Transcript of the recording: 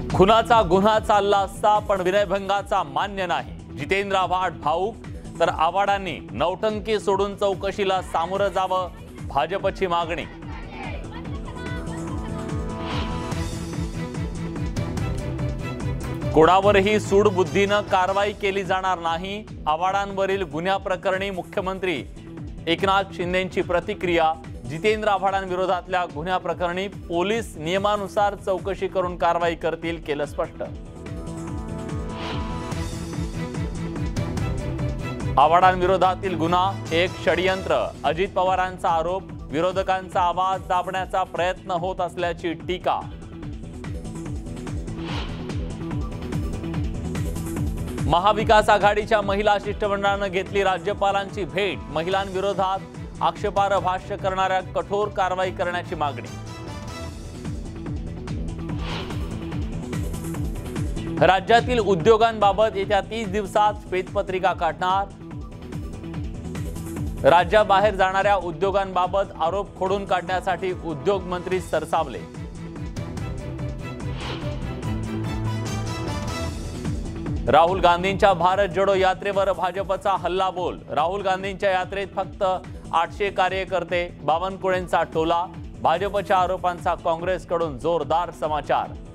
खुनाचा गुन्हा चालला असता पण विनयभंगाचा मान्य नाही। जितेंद्र आव्हाड भाऊक, तर आव्हाडांनी नौटंकी सोडून चौकशीला सामोरं जावं, भाजपची मागणी। कोणावरही सूडबुद्धीनं कारवाई केली जाणार नाही। आव्हाडांवरील गुन्ह्याप्रकरणी मुख्यमंत्री एकनाथ शिंदेंची प्रतिक्रिया। जितेंद्र आव्हाडांविरोधातल्या गुन्ह्याप्रकरणी पोलीस नियमानुसार चौकशी करून कारवाई करतील, केलं स्पष्ट। आव्हाडांविरोधातील गुन्हा एक षडयंत्र, अजित पवारांचा आरोप। विरोधकांचा आवाज दाबण्याचा प्रयत्न होत असल्याची टीका। महाविकास आघाडीच्या महिला शिष्टमंडळानं घेतली राज्यपालांची भेट। महिलांविरोधात आक्षेपार्ह भाष्य करणाऱ्या कठोर कारवाई करण्याची मागणी। राज्यातील उद्योगांबाबत येत्या 30 दिवसात श्वेतपत्रिका काढणार। राज्याबाहेर जाणाऱ्या उद्योगांबाबत आरोप खोडून काढण्यासाठी उद्योग मंत्री सरसावले। राहुल गांधींच्या भारत जोडो यात्रेवर भाजपचा हल्लाबोल। राहुल गांधींच्या यात्रेत फक्त 800 कार्यकर्ते, बावनकुळेंचा टोला। भाजपच्या आरोपांचा काँग्रेसकडून जोरदार समाचार।